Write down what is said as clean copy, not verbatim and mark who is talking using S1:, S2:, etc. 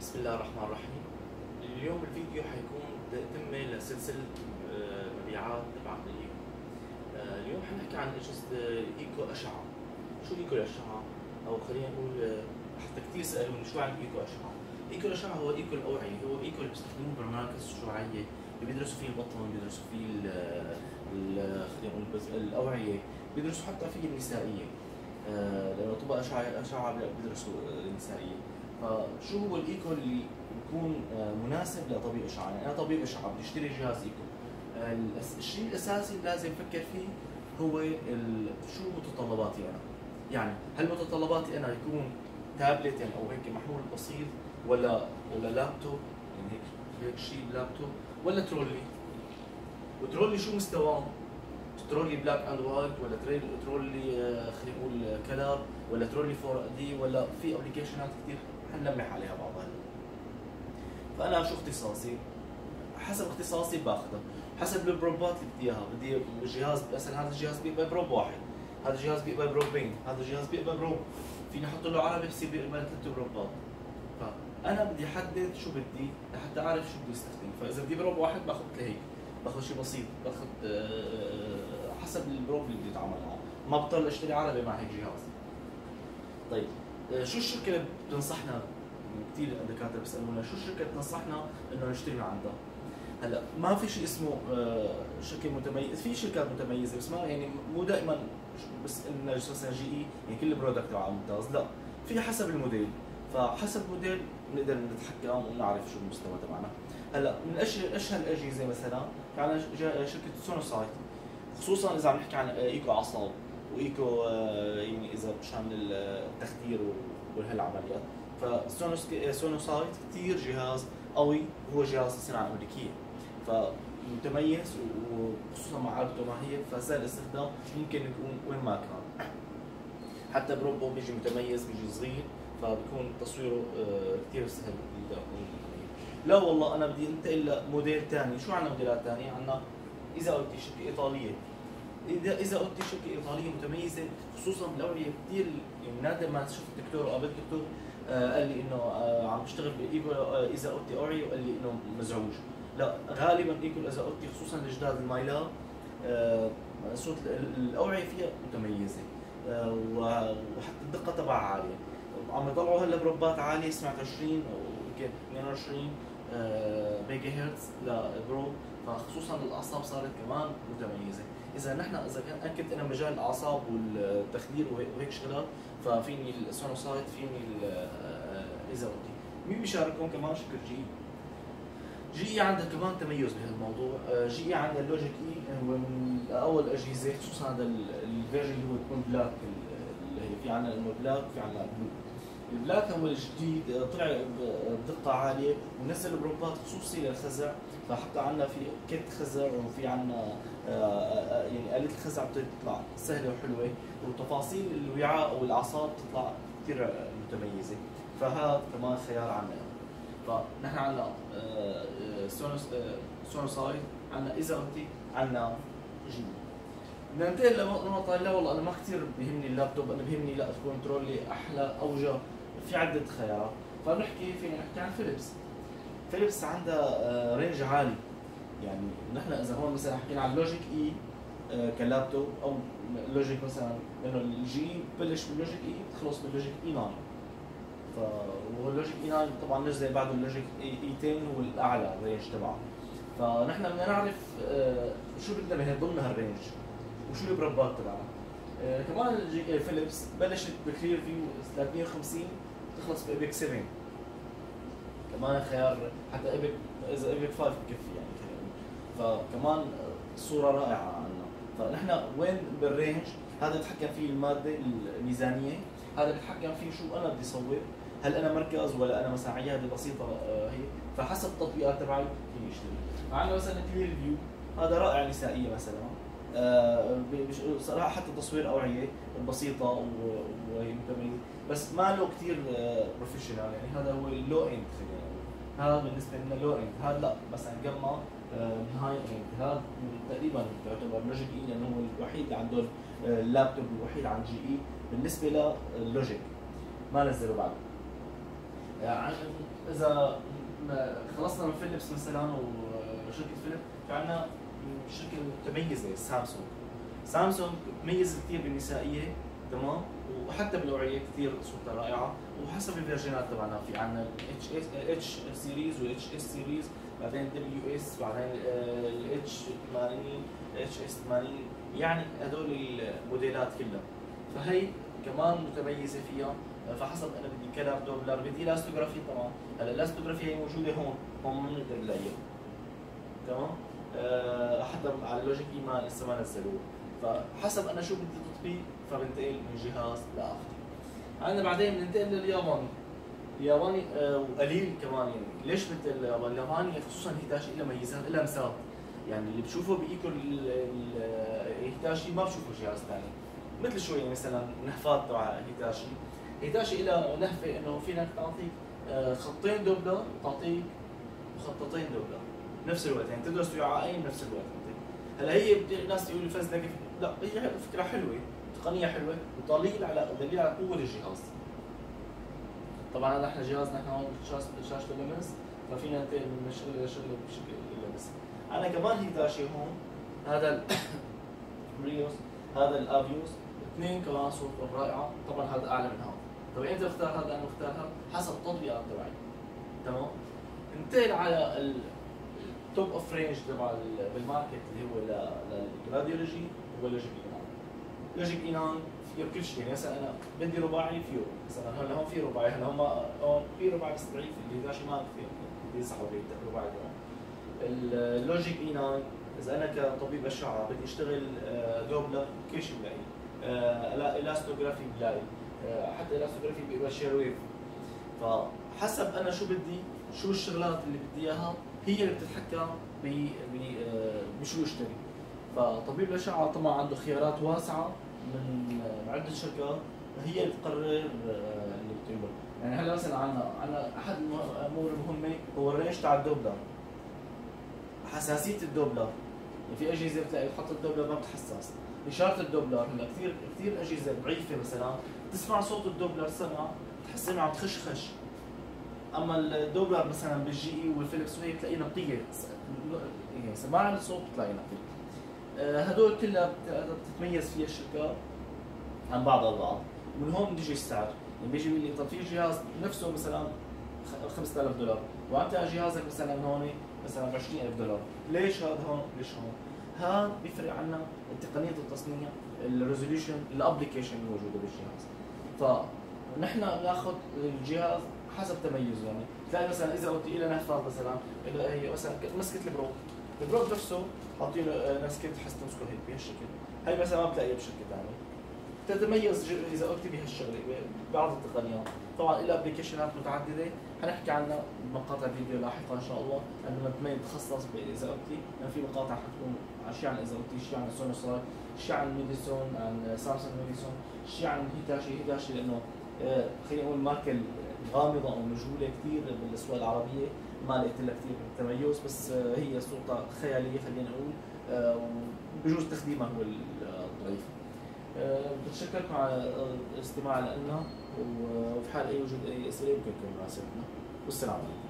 S1: بسم الله الرحمن الرحيم. اليوم الفيديو حيكون تتمة لسلسلة مبيعات تبع الايكو. اليوم حنحكي عن اجهزة ايكو اشعة. شو ايكو الاشعة؟ او خلينا نقول حتى كثير سألوني شو عن ايكو اشعة؟ ايكو الاشعة هو ايكو الاوعية، هو ايكو اللي بيستخدموه بالمراكز الشعاعية اللي بيدرسوا فيه البطن، بيدرسوا فيه خلينا نقول الاوعية، بيدرسوا حتى فيه النسائية. لانه طبعا اشعة بيدرسوا النسائية. فشو هو الايكو اللي بيكون مناسب لطبيب اشعه؟ يعني انا طبيب اشعه بدي اشتري جهاز ايكو. الشيء الاساسي اللي لازم افكر فيه هو شو متطلباتي انا؟ يعني هل متطلباتي انا يكون تابلت يعني او هيك محمول بسيط، ولا لابتوب يعني هيك شيء لابتوب، ولا ترولي؟ وترولي شو مستواه؟ ترولي بلاك اند وايت، ولا ترولي خلينا نقول كلر، ولا ترولي 4 دي، ولا في ابلكيشنات كثير حنلمح عليها بعضها. فانا شو اختصاصي؟ حسب اختصاصي باخذه، حسب البروبات اللي بدي اياها. بدي جهاز مثلا هذا الجهاز بيقبل بروب واحد، هذا الجهاز بيقبل بروبين، هذا الجهاز بيقبل بروب، فيني احط له عربي بصير بيقبل 3 بروبات. فانا بدي احدد شو بدي لحتى اعرف شو بدي استخدم. فاذا بدي بروب واحد باخذ هيك، باخذ شيء بسيط، باخذ حسب البروب اللي بدي اتعامل معه، ما بضطر اشتري عربي مع هيك جهاز. طيب شو الشركه اللي بتنصحنا؟ كثير دكاتره بيسالونا شو الشركه بتنصحنا انه نشتري من عندها؟ هلا ما في شيء اسمه شركه متميزه، في شركات متميزه بس ما يعني مو دائما بس انه مثلا جي اي يعني كل البرودكت تبعها ممتاز، لا، في حسب الموديل. فحسب الموديل بنقدر نتحكم ونعرف شو المستوى تبعنا. هلا من اشهر الاجهزه مثلا كان شركه سونوسايت، خصوصا اذا عم نحكي عن ايكو اعصاب وايكو يعني اذا مشان التخدير وهالعمليات. فسونوسايت كثير جهاز قوي، هو جهاز صناعه امريكيه، فمتميز وخصوصا مع علبته ما هي فسهل الاستخدام، ممكن يكون وين ما كان. حتى بروبو بيجي متميز، بيجي صغير، فبكون تصويره كثير سهل. لا والله انا بدي انتقل لموديل ثاني. شو عندنا موديلات ثانيه؟ عندنا اذا قلت شركه ايطاليه، اذا قلت شركه ايطاليه متميزه خصوصا بالاوعيه كثير. يعني نادر ما شفت دكتور او قابلت دكتور قال لي انه عم بشتغل بايكو اذا قلت اوعيه، وقال لي انه مزعوج. لا، غالبا ايكو اذا قلت خصوصا الجداد المايلاب صوت الاوعيه فيها متميزه، وحتى الدقه تبعها عاليه. عم يطلعوا هلا بروبات عاليه، سمعت 20 او 22 ميجا هرتز لبرو، فخصوصا الاعصاب صارت كمان متميزه. اذا كنت انا مجال الاعصاب والتخدير وهيك شغلات، ففيني السونوسايت، فيني ايزاوتي. مين بيشاركون كمان؟ شركه جي اي عندها كمان تميز بهالموضوع. جي اي عندها اللوجيك اي، هو من اول اجهزه خصوصا هذا الفيرجن اللي هو يكون بلاك، اللي هي في عندنا انه بلاك، في عندنا بلو. البلاك هو الجديد، طلع بدقه عاليه ونزل بروبات خصوصي للخزع. فحتى عندنا في كت خزع، وفي عندنا يعني آلة الخزع بتطلع سهله وحلوه، وتفاصيل الوعاء او الاعصاب بتطلع كثير متميزه. فهذا كمان خيار عنا. فنحن عندنا سونوسايت، عندنا ايزاوتي، عندنا جي. بدنا ننتقل لنقطة. لا والله أنا ما كثير بيهمني اللابتوب، أنا بيهمني لا تكون ترولي أحلى أوجه، في عدة خيارات. فينا نحكي عن فيليبس. فيليبس عندها رينج عالي. يعني نحن إذا هون مثلا حكينا عن لوجيك إي كلابتوب، أو لوجيك مثلا إنه الجي ببلش باللوجيك إي بتخلص باللوجيك إي 9. واللوجيك اي 9 طبعا نزل بعده اللوجيك اي 10 هو الاعلى الرينج تبعه. فنحن بدنا نعرف شو بدنا ضمن هالرينج وشو البروبات تبعها. كمان فيليبس بلشت بكلير فيو 350 تخلص بايبك 7. كمان خيار، حتى ايبك اذا ايبك 5 بكفي يعني كمان. فكمان صوره رائعه عندنا. فنحن وين بالرينج هذا بتحكم فيه الماده الميزانيه، هذا بتحكم فيه شو انا بدي صور، هل انا مركز ولا انا مثلا عياده بسيطه هي. فحسب التطبيقات تبعي فيني اشتري. عندنا مثلا كلير فيو، هذا رائع نسائيه مثلا. صراحه حتى تصوير اوعيه بسيطه وهي متميزه، بس ما له كثير بروفيشنال. يعني هذا هو اللو اند، هذا بالنسبه لنا لو اند. هذا لا، مثلا جمع هاي اند، هذا تقريبا يعتبر لوجيك اي، لانه هو الوحيد اللي عنده اللابتوب الوحيد عن جي اي بالنسبه للوجيك، ما نزلوا بعد. يعني اذا خلصنا من فيليبس مثلا وشركه فيليب، في عندنا شركه متميزه سامسونج. سامسونج متميزه كثير بالنسائيه، تمام، وحتى بالاوعيه كثير صورتها رائعه، وحسب الفيرجنات تبعنا في عندنا اتش سيريز والاتش اس سيريز، بعدين دبليو اس، بعدين الاتش 80، اتش اس 80، يعني هدول الموديلات كلها. فهي كمان متميزه فيها. فحسب انا بدي كلر دوبلر، بدي الاستوغرافي طبعا. هلا الاستوغرافي هي موجوده هون ما بنقدر نلاقيها، تمام. حتى على اللوجيك ايمان لسه ما نزلوه. فحسب انا شو بدي تطبيق فبنتقل من جهاز لاخر. عندنا بعدين بننتقل للياباني. الياباني وقليل كمان، يعني ليش مثل الياباني خصوصا هيتاشي لها ميزات، لها مسات. يعني اللي بشوفه بايكو هيتاشي ما بشوفه جهاز ثاني. مثل شويه مثلا نهفات تبع هيتاشي. هيتاشي لها نهفه انه فينك تعطيك خطين دوبلر، تعطيك مخططين دوبلر بنفس الوقت، يعني تقدر تسوي عقين بنفس الوقت. هلا هي الناس يقولوا فزلكه، لا هي فكره حلوه، تقنيه حلوه، ودليل على قوه الجهاز. طبعا هذا احنا جهازنا هون شاشته لمس، ففينا ننتقل من شغله لشغله بشكل لمس. انا كمان هيتاشي هون، هذا البريوس، هذا الافيوس، اثنين كمان صورتهم رائعه. طبعا هذا اعلى من هذا. طب انت اختار هذا انا اختار هذا حسب التطبيقات تبعي، تمام. ننتقل على التوب اوف رينج تبع بالماركت اللي هو للراديولوجي، هو لوجيك اينان. لوجيك اينان فيه كل شيء، يعني مثلا انا بدي رباعي فيه، مثلا هلا هون في رباعي، هلا هم هون في رباعي بس ضعيف، اللي داشي ما كثير بدي يسحبوا رباعي كمان. اللوجيك اينان اذا انا كطبيب اشعه بدي اشتغل دوبلر كل شيء بلاقي، الاستوغرافي بلاقي، حتى الاستوغرافي بيبشر ويف. فحسب انا شو بدي، شو الشغلات اللي بدي اياها هي اللي بتتحكم بشو اشتري. فطبيب الاشعه طبعا عنده خيارات واسعه من عده شركات، هي اللي بتقرر اللي بتقوله. يعني هلا مثلا عندنا احد الامور المهمه هو الرينج تاع الدوبلر، حساسيه الدوبلر. يعني في اجهزه بتلاقي تحط الدوبلر ما بتحسس، اشاره الدوبلر. هلا كثير اجهزه ضعيفه مثلا تسمع صوت الدوبلر سمع تحس انه عم تخش. اما الدوبلر مثلا بالجي اي والفيليبس وهي بتلاقيها نقيه، يعني سماع الصوت بتلاقي نقي. هدول كلها بتتميز فيها الشركات عن بعض البعض. ومن هون بيجي السعر، يعني بيجي بيقول لي طب في جهاز نفسه مثلا $5000 وانت جهازك مثلا هون مثلا $20000، ليش هذا هون ليش هون؟ هذا بيفرق عنا تقنيه التصنيع، الريزوليوشن، الابلكيشن الموجوده بالجهاز. فنحن ناخذ الجهاز حسب تميزه. يعني تلاقي مثلا اذا قلت له نهفات مثلا، هي مثلا مسكه البروك نفسه حاطين له نسكت حس تمسكه هيك بهالشكل، هي مثلا ما بتلاقيها بشركه ثانيه. تتميز اذا قلت بهالشغله بعض التقنيات. طبعا لها ابلكيشنات متعدده حنحكي عنها بمقاطع فيديو لاحقا ان شاء الله، لانه نتخصص باذا قلتي، لانه في مقاطع حتكون شيء عن اذا قلتي، شيء عن سونوسايت، شيء عن ميديسون، عن سامسونج ميديسون، شيء عن هيتاشي لانه خلينا نقول الماركه غامضه او مجهوله كثير بالاسواق العربيه، ما لقيت لها كثير تميز، بس هي صورتها خياليه خلينا نقول، وبجوز تخديمها هو الضعيف. بتشكركم على الاستماع لنا، وفي حال اي وجود اي اسئله يمكنكم مراسلتنا، والسلام عليكم.